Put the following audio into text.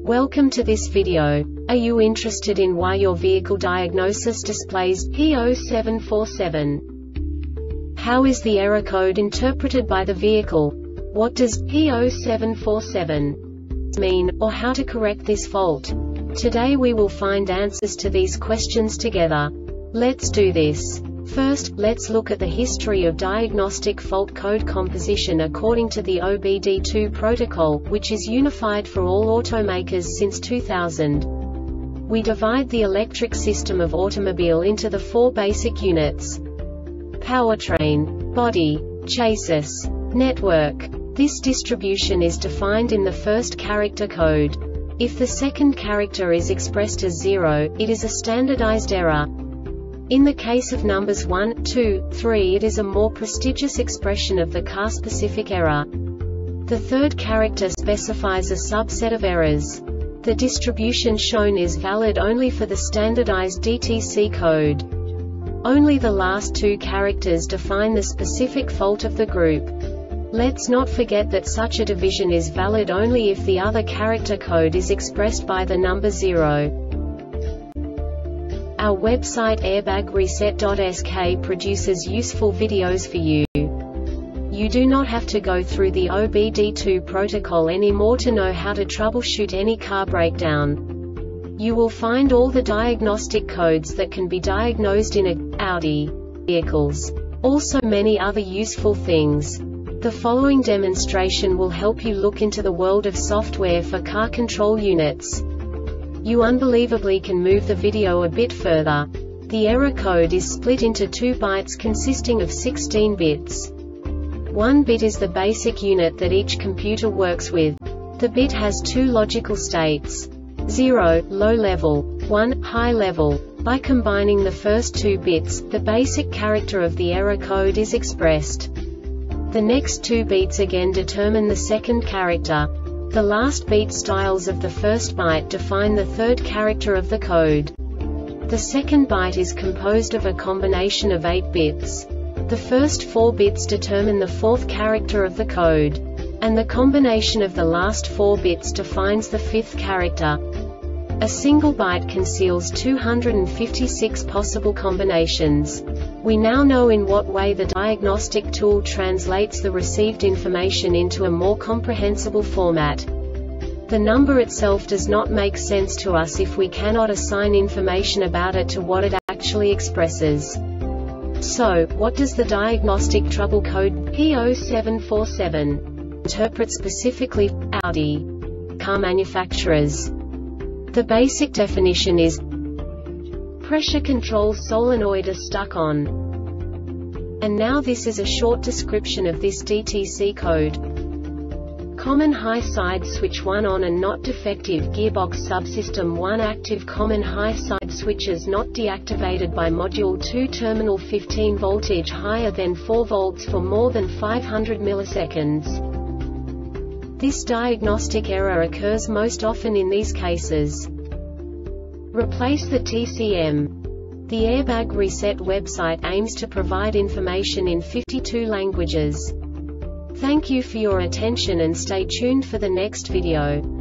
Welcome to this video. Are you interested in why your vehicle diagnosis displays P0747? How is the error code interpreted by the vehicle? What does P0747 mean, or how to correct this fault? Today we will find answers to these questions together. Let's do this. First, let's look at the history of diagnostic fault code composition according to the OBD2 protocol, which is unified for all automakers since 2000. We divide the electric system of automobile into the four basic units: powertrain, body, chassis, network. This distribution is defined in the first character code. If the second character is expressed as 0, it is a standardized error. In the case of numbers 1, 2, 3, it is a more prestigious expression of the car-specific error. The third character specifies a subset of errors. The distribution shown is valid only for the standardized DTC code. Only the last two characters define the specific fault of the group. Let's not forget that such a division is valid only if the other character code is expressed by the number 0. Our website airbagreset.sk produces useful videos for you. You do not have to go through the OBD2 protocol anymore to know how to troubleshoot any car breakdown. You will find all the diagnostic codes that can be diagnosed in Audi vehicles. Also many other useful things. The following demonstration will help you look into the world of software for car control units. You unbelievably can move the video a bit further. The error code is split into 2 bytes consisting of 16 bits. 1 bit is the basic unit that each computer works with. The bit has 2 logical states: 0, low level, 1, high level. By combining the first 2 bits, the basic character of the error code is expressed. The next 2 beats again determine the second character. The last beat styles of the first byte define the third character of the code. The second byte is composed of a combination of 8 bits. The first 4 bits determine the fourth character of the code. And the combination of the last 4 bits defines the fifth character. A single byte conceals 256 possible combinations. We now know in what way the diagnostic tool translates the received information into a more comprehensible format. The number itself does not make sense to us if we cannot assign information about it to what it actually expresses. So, what does the diagnostic trouble code P0747 interpret specifically for Audi car manufacturers? The basic definition is: pressure control solenoid is stuck on. And now this is a short description of this DTC code. Common high side switch 1 on and not defective gearbox subsystem 1 active common high side switches not deactivated by module 2 terminal 15 voltage higher than 4 volts for more than 500 milliseconds. This diagnostic error occurs most often in these cases. Replace the TCM. The Airbag Reset website aims to provide information in 52 languages. Thank you for your attention and stay tuned for the next video.